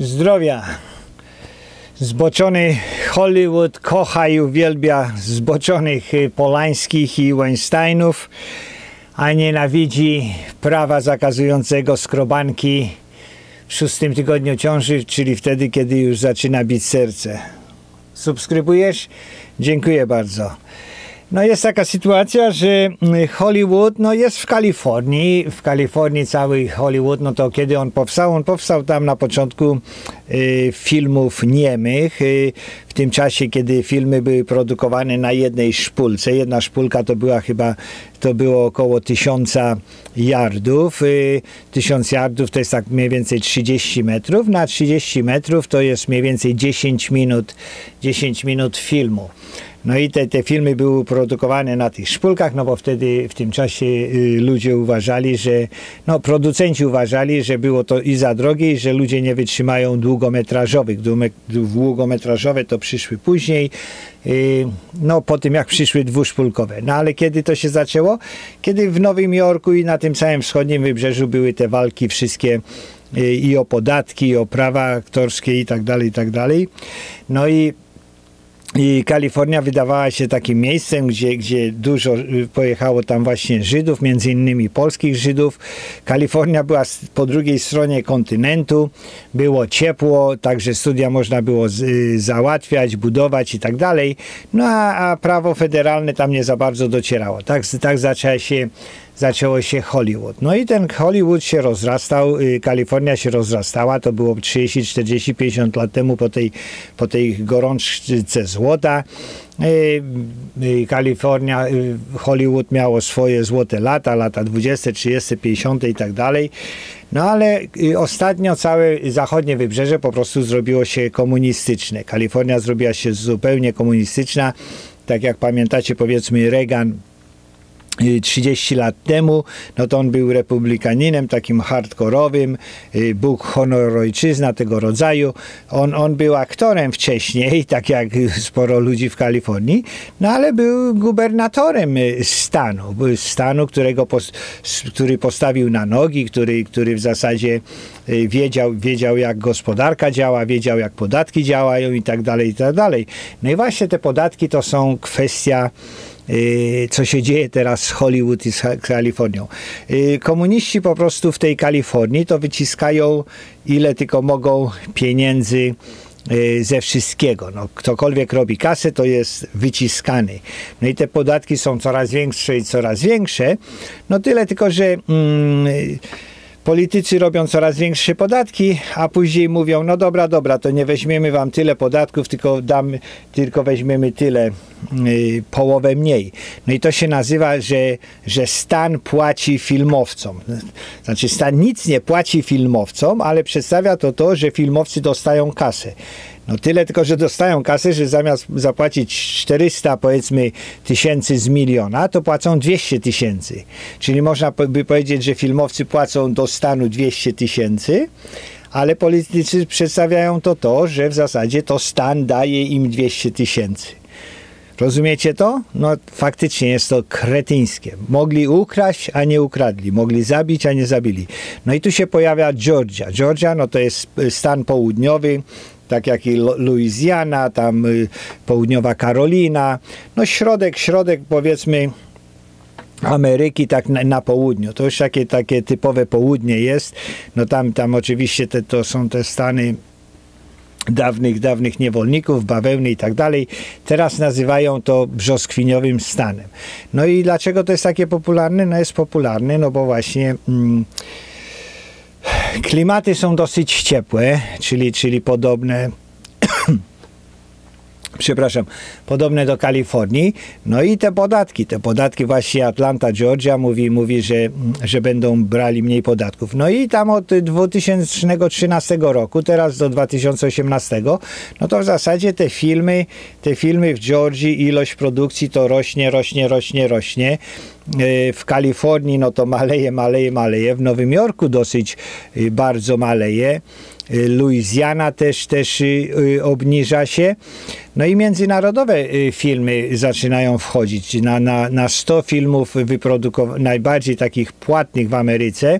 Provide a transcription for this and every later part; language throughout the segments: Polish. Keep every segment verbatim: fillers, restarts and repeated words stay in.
Zdrowia. Zboczony Hollywood kocha i uwielbia zboczonych Polańskich i Weinsteinów, a nienawidzi prawa zakazującego skrobanki w szóstym tygodniu ciąży, czyli wtedy, kiedy już zaczyna bić serce. Subskrybujesz? Dziękuję bardzo. No jest taka sytuacja, że Hollywood no jest w Kalifornii, w Kalifornii cały Hollywood, no to kiedy on powstał? On powstał tam na początku y, filmów niemych, y, w tym czasie, kiedy filmy były produkowane na jednej szpulce. Jedna szpulka to była chyba, to było około tysiąca yardów. Y, tysiąc yardów to jest tak mniej więcej trzydzieści metrów. Na trzydzieści metrów to jest mniej więcej dziesięć minut, dziesięć minut filmu. No i te, te filmy były produkowane na tych szpulkach, no bo wtedy w tym czasie y, ludzie uważali, że, no producenci uważali, że było to i za drogie, i że ludzie nie wytrzymają długometrażowych. Długometrażowe to przyszły później, y, no po tym jak przyszły dwuszpulkowe. No ale kiedy to się zaczęło? Kiedy w Nowym Jorku i na tym całym wschodnim wybrzeżu były te walki wszystkie y, i o podatki, i o prawa aktorskie i tak dalej, i tak dalej. No i I Kalifornia wydawała się takim miejscem, gdzie, gdzie dużo pojechało tam właśnie Żydów, między innymi polskich Żydów. Kalifornia była po drugiej stronie kontynentu, było ciepło, także studia można było z, y, załatwiać, budować i tak dalej. No a, a prawo federalne tam nie za bardzo docierało. Tak, tak zaczęła się zaczęło się Hollywood. No i ten Hollywood się rozrastał, y, Kalifornia się rozrastała, to było trzydzieści, czterdzieści, pięćdziesiąt lat temu po tej, po tej gorączce złota. Y, y, Kalifornia, y, Hollywood miało swoje złote lata, lata dwudzieste, trzydzieste, pięćdziesiąte i tak dalej. No ale y, ostatnio całe zachodnie wybrzeże po prostu zrobiło się komunistyczne. Kalifornia zrobiła się zupełnie komunistyczna. Tak jak pamiętacie, powiedzmy Reagan trzydzieści lat temu, no to on był republikaninem, takim hardkorowym, Bóg, honor, ojczyzna, tego rodzaju. On, on był aktorem wcześniej, tak jak sporo ludzi w Kalifornii, no ale był gubernatorem stanu, stanu, którego, który postawił na nogi, który, który w zasadzie wiedział, wiedział jak gospodarka działa, wiedział jak podatki działają i tak dalej, i tak dalej. No i właśnie te podatki to są kwestia, co się dzieje teraz z Hollywood i z Kalifornią. Komuniści po prostu w tej Kalifornii to wyciskają ile tylko mogą pieniędzy ze wszystkiego. No, ktokolwiek robi kasę, to jest wyciskany. No i te podatki są coraz większe i coraz większe. No tyle tylko, że mm, politycy robią coraz większe podatki, a później mówią, no dobra, dobra, to nie weźmiemy wam tyle podatków, tylko damy, tylko weźmiemy tyle, yy, połowę mniej. No i to się nazywa, że, że stan płaci filmowcom. Znaczy stan nic nie płaci filmowcom, ale przedstawia to to, że filmowcy dostają kasę. No tyle tylko, że dostają kasę, że zamiast zapłacić czterysta powiedzmy tysięcy z miliona, to płacą dwieście tysięcy. Czyli można by powiedzieć, że filmowcy płacą do stanu dwieście tysięcy, ale politycy przedstawiają to to, że w zasadzie to stan daje im dwieście tysięcy. Rozumiecie to? No faktycznie jest to kretyńskie. Mogli ukraść, a nie ukradli. Mogli zabić, a nie zabili. No i tu się pojawia Georgia. Georgia, no to jest stan południowy, tak jak i Luizjana, tam y, południowa Karolina, no środek, środek powiedzmy Ameryki, tak na, na południu. To już takie, takie typowe południe jest. No tam, tam oczywiście te, to są te stany dawnych, dawnych niewolników, bawełny i tak dalej. Teraz nazywają to brzoskwiniowym stanem. No i dlaczego to jest takie popularne? No jest popularne, no bo właśnie mm, klimaty są dosyć ciepłe, czyli, czyli podobne przepraszam, podobne do Kalifornii. No i te podatki, te podatki właśnie Atlanta, Georgia mówi, mówi że, że będą brali mniej podatków. No i tam od dwa tysiące trzynastego roku, teraz do dwa tysiące osiemnastego, no to w zasadzie te filmy, te filmy w Georgii, ilość produkcji to rośnie, rośnie, rośnie, rośnie. w Kalifornii no to maleje, maleje, maleje. W Nowym Jorku dosyć bardzo maleje. Louisiana też, też obniża się. No i międzynarodowe filmy zaczynają wchodzić. Na, na, na sto filmów wyprodukowanych, najbardziej takich płatnych w Ameryce,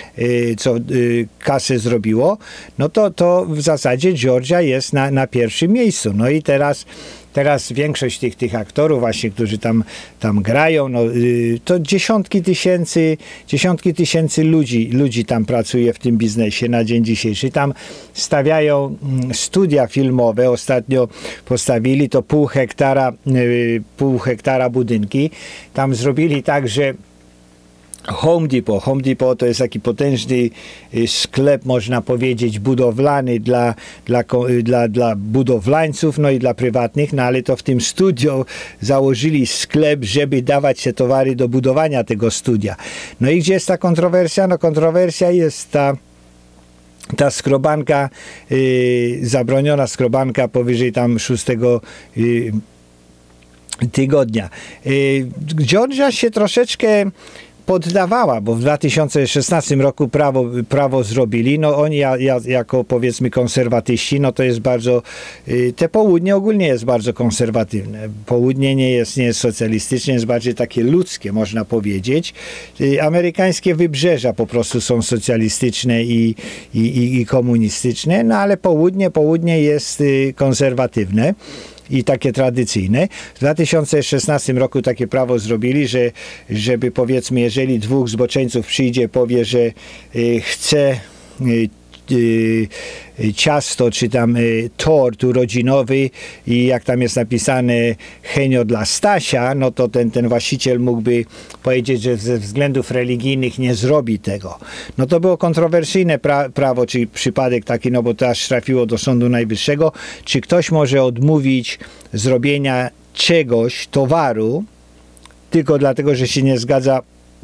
co kasę zrobiło, no to, to w zasadzie Georgia jest na, na pierwszym miejscu. No i teraz Teraz większość tych, tych aktorów właśnie, którzy tam, tam grają, no, to dziesiątki tysięcy, dziesiątki tysięcy ludzi, ludzi tam pracuje w tym biznesie na dzień dzisiejszy. Tam stawiają studia filmowe. Ostatnio postawili to pół hektara, pół hektara budynki. Tam zrobili tak, że Home Depot. Home Depot to jest taki potężny sklep, można powiedzieć, budowlany dla, dla, dla, dla budowlańców, no i dla prywatnych, no ale to w tym studio założyli sklep, żeby dawać się towary do budowania tego studia. No i gdzie jest ta kontrowersja? No kontrowersja jest ta ta skrobanka, yy, zabroniona skrobanka powyżej tam szóstego yy, tygodnia. Yy, Georgia się troszeczkę poddawała, bo w dwa tysiące szesnastym roku prawo, prawo zrobili, no oni ja, ja, jako powiedzmy konserwatyści, no to jest bardzo, te południe ogólnie jest bardzo konserwatywne. Południe nie jest, nie jest socjalistyczne, jest bardziej takie ludzkie, można powiedzieć. Amerykańskie wybrzeża po prostu są socjalistyczne i, i, i, i komunistyczne, no ale południe, południe jest konserwatywne i takie tradycyjne. W dwa tysiące szesnastym roku takie prawo zrobili, że żeby powiedzmy, jeżeli dwóch zboczeńców przyjdzie, powie, że y, chce y, y, ciasto, czy tam y, tort urodzinowy i jak tam jest napisane Henio dla Stasia, no to ten, ten właściciel mógłby powiedzieć, że ze względów religijnych nie zrobi tego. No to było kontrowersyjne pra prawo, czy przypadek taki, no bo to aż trafiło do Sądu Najwyższego, czy ktoś może odmówić zrobienia czegoś, towaru, tylko dlatego, że się nie zgadza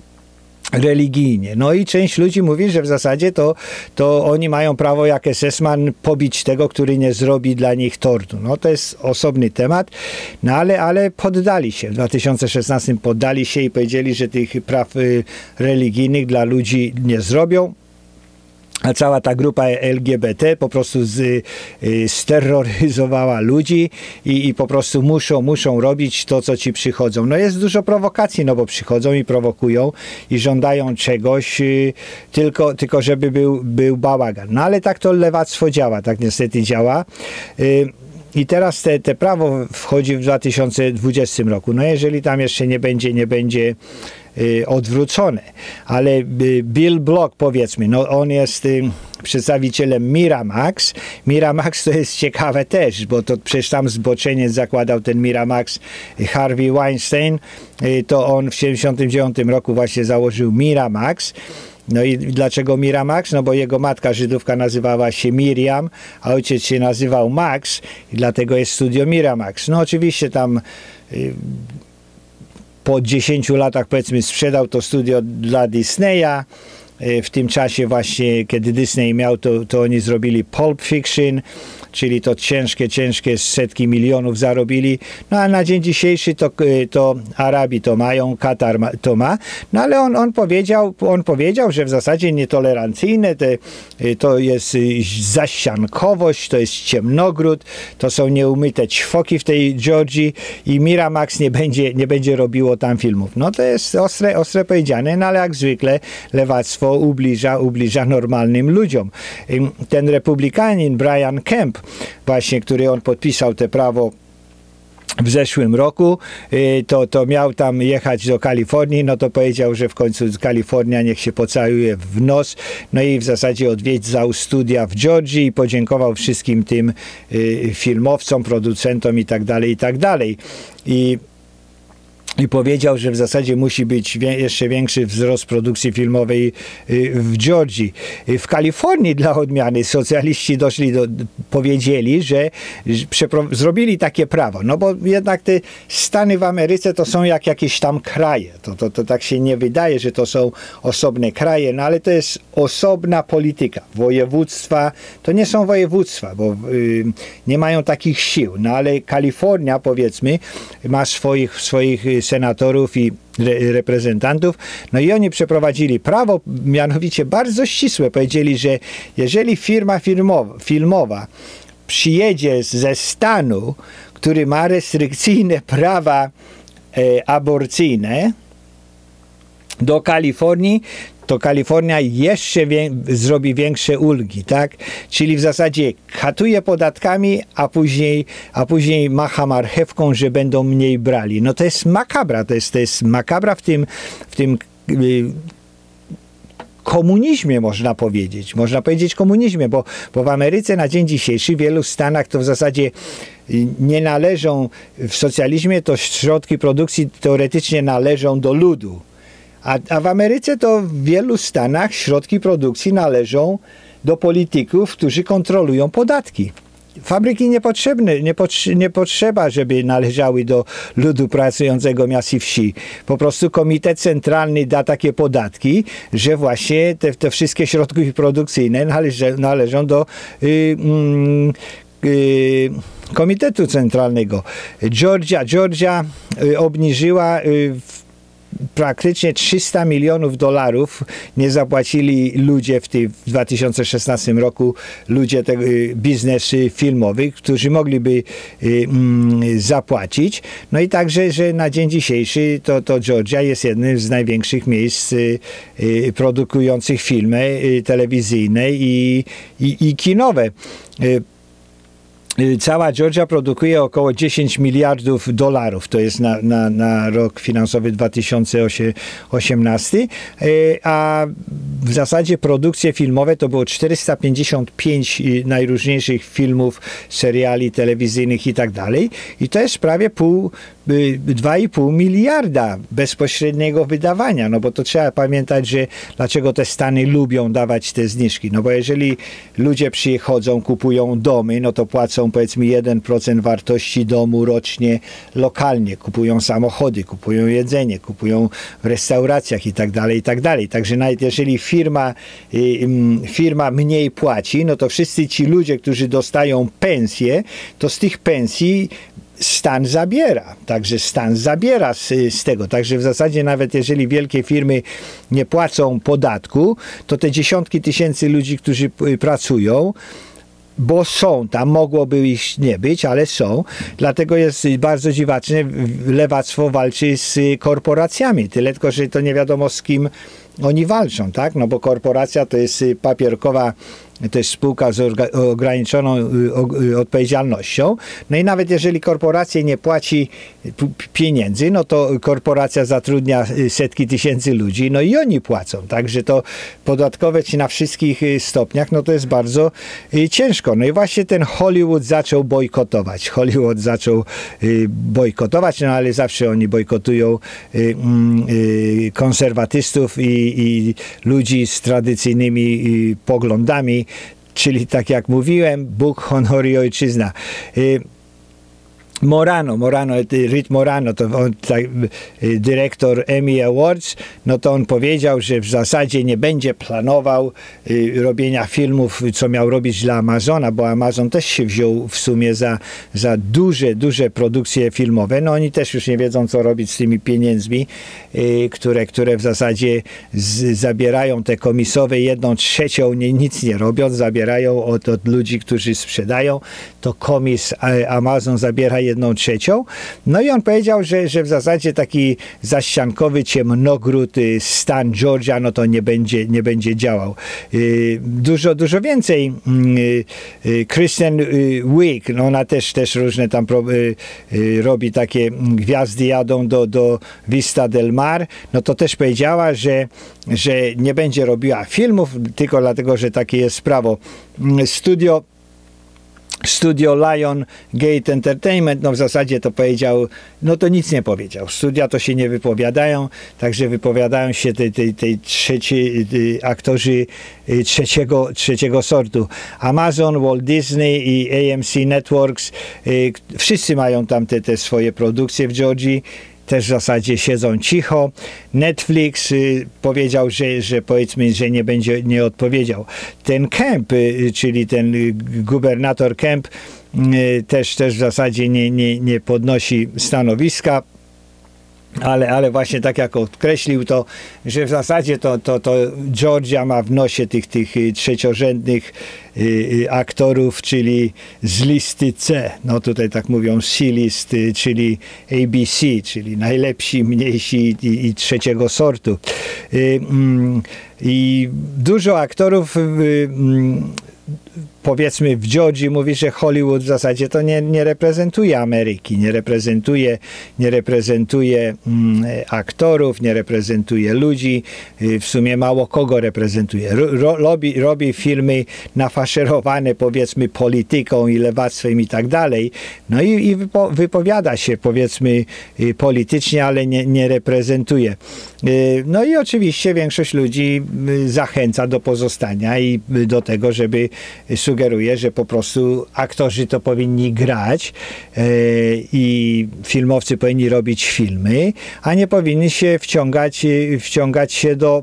religijnie. No i część ludzi mówi, że w zasadzie to, to oni mają prawo jak es es man pobić tego, który nie zrobi dla nich tortu. No to jest osobny temat, no ale, ale poddali się. W dwa tysiące szesnastym poddali się i powiedzieli, że tych praw y, religijnych dla ludzi nie zrobią. A cała ta grupa el gie be te po prostu z, y, steroryzowała ludzi i, i po prostu muszą, muszą robić to, co ci przychodzą. No jest dużo prowokacji, no bo przychodzą i prowokują i żądają czegoś, y, tylko, tylko żeby był, był bałagan. No ale tak to lewactwo działa, tak niestety działa. Y, I teraz te, te prawo wchodzi w dwa tysiące dwudziestym roku. No jeżeli tam jeszcze nie będzie, nie będzie y, odwrócone. Ale y, Bill Block, powiedzmy, no on jest y, przedstawicielem Miramax. Miramax to jest ciekawe też, bo to przecież tam zboczeniec zakładał ten Miramax, Harvey Weinstein. Y, to on w siedemdziesiątym dziewiątym roku właśnie założył Miramax. No i dlaczego Miramax? No bo jego matka Żydówka nazywała się Miriam, a ojciec się nazywał Max i dlatego jest studio Miramax. No oczywiście tam y, po dziesięciu latach powiedzmy sprzedał to studio dla Disneya. Y, w tym czasie właśnie, kiedy Disney miał, to, to oni zrobili Pulp Fiction, czyli to ciężkie, ciężkie setki milionów zarobili. No a na dzień dzisiejszy to, to Arabii to mają, Katar ma, to ma. No ale on, on, powiedział, on powiedział, że w zasadzie nietolerancyjne te, to jest zaściankowość, to jest ciemnogród, to są nieumyte ćwoki w tej Georgii i Miramax nie będzie, nie będzie robiło tam filmów. No to jest ostre, ostre powiedziane, no ale jak zwykle lewactwo ubliża, ubliża normalnym ludziom. Ten republikanin Brian Kemp, właśnie, który on podpisał te prawo w zeszłym roku, to, to miał tam jechać do Kalifornii, no to powiedział, że w końcu Kalifornia niech się pocałuje w nos, no i w zasadzie odwiedzał studia w Georgii i podziękował wszystkim tym filmowcom, producentom i tak dalej, i tak dalej. I I powiedział, że w zasadzie musi być jeszcze większy wzrost produkcji filmowej w Georgii. W Kalifornii dla odmiany socjaliści doszli do, powiedzieli, że zrobili takie prawo. No bo jednak te Stany w Ameryce to są jak jakieś tam kraje. To, to, to tak się nie wydaje, że to są osobne kraje, no ale to jest osobna polityka. Województwa to nie są województwa, bo y, nie mają takich sił. No ale Kalifornia, powiedzmy, ma swoich, swoich senatorów i re, reprezentantów. No i oni przeprowadzili prawo, mianowicie bardzo ścisłe. Powiedzieli, że jeżeli firma filmowa, filmowa przyjedzie ze stanu, który ma restrykcyjne prawa e, aborcyjne do Kalifornii, to Kalifornia jeszcze wie, zrobi większe ulgi, tak? Czyli w zasadzie katuje podatkami, a później, a później macha marchewką, że będą mniej brali. No to jest makabra, to jest, to jest makabra w tym, w tym yy, komunizmie, można powiedzieć. Można powiedzieć komunizmie, bo, bo w Ameryce na dzień dzisiejszy w wielu stanach to w zasadzie nie należą, w socjalizmie to środki produkcji teoretycznie należą do ludu. A, a w Ameryce to w wielu stanach środki produkcji należą do polityków, którzy kontrolują podatki. Fabryki niepotrzebne, nie, potrze, nie potrzeba, żeby należały do ludu pracującego miast i wsi. Po prostu komitet centralny da takie podatki, że właśnie te, te wszystkie środki produkcyjne należy, należą do y, y, y, komitetu centralnego. Georgia, Georgia y, obniżyła y, praktycznie trzysta milionów dolarów nie zapłacili ludzie w, tej, w dwa tysiące szesnastym roku, ludzie tego biznes filmowy, którzy mogliby y, y, zapłacić. No i także, że na dzień dzisiejszy to, to Georgia jest jednym z największych miejsc y, y, produkujących filmy y, telewizyjne i, i, i kinowe. Y, Cała Georgia produkuje około dziesięć miliardów dolarów. To jest na, na, na rok finansowy dwa tysiące osiemnasty. A w zasadzie produkcje filmowe to było czterysta pięćdziesiąt pięć najróżniejszych filmów, seriali telewizyjnych i tak dalej. I to jest prawie pół, dwa i pół miliarda bezpośredniego wydawania. No bo to trzeba pamiętać, że dlaczego te stany lubią dawać te zniżki. No bo jeżeli ludzie przychodzą, kupują domy, no to płacą powiedzmy jeden procent wartości domu rocznie lokalnie. Kupują samochody, kupują jedzenie, kupują w restauracjach i tak dalej, i tak dalej. Także nawet jeżeli firma, firma mniej płaci, no to wszyscy ci ludzie, którzy dostają pensje, to z tych pensji stan zabiera. Także stan zabiera z, z tego. Także w zasadzie nawet jeżeli wielkie firmy nie płacą podatku, to te dziesiątki tysięcy ludzi, którzy pracują, bo są tam, mogłoby ich nie być, ale są. Dlatego jest bardzo dziwaczne, lewactwo walczy z korporacjami. Tyle tylko, że to nie wiadomo z kim oni walczą, tak? No bo korporacja to jest papierkowa, to jest spółka z ograniczoną odpowiedzialnością. No i nawet jeżeli korporacja nie płaci pieniędzy, no to korporacja zatrudnia setki tysięcy ludzi, no i oni płacą. Także to podatkowe ci na wszystkich stopniach, no to jest bardzo ciężko. No i właśnie ten Hollywood zaczął bojkotować. Hollywood zaczął bojkotować, no ale zawsze oni bojkotują konserwatystów i, i ludzi z tradycyjnymi poglądami, czyli tak jak mówiłem, Bóg, honor i ojczyzna. Morano, Morano, Rick Morano, to on, tak, dyrektor Emmy Awards, no to on powiedział, że w zasadzie nie będzie planował y, robienia filmów, co miał robić dla Amazona, bo Amazon też się wziął w sumie za, za duże, duże produkcje filmowe. No oni też już nie wiedzą, co robić z tymi pieniędzmi, y, które, które w zasadzie z, zabierają te komisowe jedną trzecią, nie, nic nie robią, zabierają od, od ludzi, którzy sprzedają. To komis Amazon zabiera jedną trzecią. No i on powiedział, że, że w zasadzie taki zaściankowy ciemnogród stan Georgia, no to nie będzie, nie będzie działał. Dużo, dużo więcej. Kristen Wiig, no ona też, też różne tam robi takie gwiazdy jadą do, do Vista del Mar, no to też powiedziała, że, że nie będzie robiła filmów, tylko dlatego, że takie jest prawo. Studio Studio Lion Gate Entertainment, no w zasadzie to powiedział, no to nic nie powiedział. Studia to się nie wypowiadają, także wypowiadają się tej, tej, tej trzeci, tej aktorzy trzeciego, trzeciego sortu. Amazon, Walt Disney i A M C Networks, wszyscy mają tam te, te swoje produkcje w Georgii. Też w zasadzie siedzą cicho. Netflix y, powiedział, że, że powiedzmy, że nie będzie, nie odpowiedział. Ten Kemp, y, czyli ten y, gubernator Kemp y, też, też w zasadzie nie, nie, nie podnosi stanowiska. Ale, ale właśnie tak jak podkreślił to, że w zasadzie to, to, to Georgia ma w nosie tych, tych trzeciorzędnych y, y, aktorów, czyli z listy C. No tutaj tak mówią C-list, y, czyli A B C, czyli najlepsi, mniejsi i, i trzeciego sortu. Y, mm, I dużo aktorów y, y, powiedzmy w Georgii mówi, że Hollywood w zasadzie to nie, nie reprezentuje Ameryki, nie reprezentuje, nie reprezentuje mm, aktorów, nie reprezentuje ludzi, w sumie mało kogo reprezentuje. Ro, robi, robi filmy nafaszerowane powiedzmy polityką i lewactwem i tak dalej, no i, i wypo, wypowiada się powiedzmy politycznie, ale nie, nie reprezentuje. No i oczywiście większość ludzi zachęca do pozostania i do tego, żeby sugeruje, że po prostu aktorzy to powinni grać e, i filmowcy powinni robić filmy, a nie powinni się wciągać, wciągać się do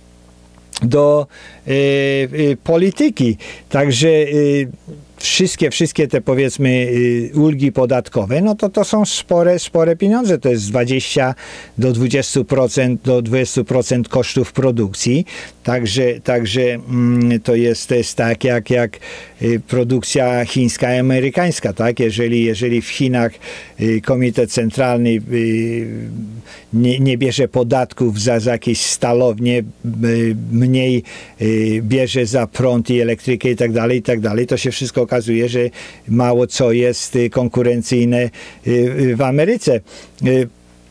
do e, e, polityki. Także e, wszystkie, wszystkie te powiedzmy ulgi podatkowe, no to to są spore, spore pieniądze. To jest dwadzieścia do dwudziestu procent do dwudziestu procent kosztów produkcji. Także, także mm, to, jest, to jest tak jak, jak y, produkcja chińska i amerykańska. Tak? Jeżeli, jeżeli w Chinach y, Komitet Centralny y, nie, nie bierze podatków za, za jakieś stalownie, y, mniej y, bierze za prąd i elektrykę i tak dalej, i tak dalej, to się wszystko okazuje, że mało co jest y, konkurencyjne y, y, w Ameryce. Y,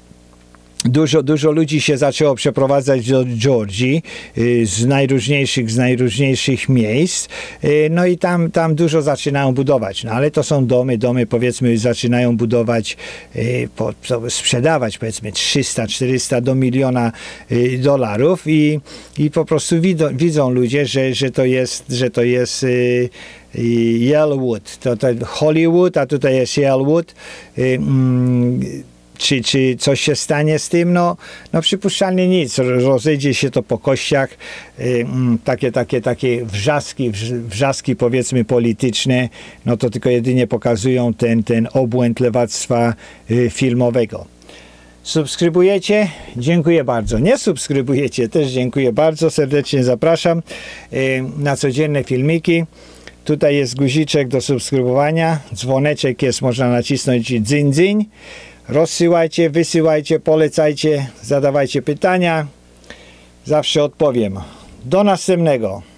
Dużo, dużo ludzi się zaczęło przeprowadzać do Georgii y, z najróżniejszych, z najróżniejszych miejsc, y, no i tam, tam dużo zaczynają budować, no ale to są domy, domy powiedzmy zaczynają budować, y, po, po, sprzedawać powiedzmy trzysta czterysta do miliona y, dolarów i, i po prostu widzą, widzą ludzie, że, że to jest, że to jest y, Yalewood, to, to Hollywood, a tutaj jest Yalewood. Y, mm, Czy, czy coś się stanie z tym? No, no przypuszczalnie nic. Rozejdzie się to po kościach. Yy, takie, takie, takie wrzaski, wrzaski powiedzmy polityczne, no to tylko jedynie pokazują ten, ten obłęd lewactwa yy, filmowego. Subskrybujecie? Dziękuję bardzo. Nie subskrybujecie? Też dziękuję bardzo. Serdecznie zapraszam yy, na codzienne filmiki. Tutaj jest guziczek do subskrybowania. Dzwoneczek jest, można nacisnąć dzyń, dzyń. Rozsyłajcie, wysyłajcie, polecajcie, zadawajcie pytania. Zawsze odpowiem. Do następnego.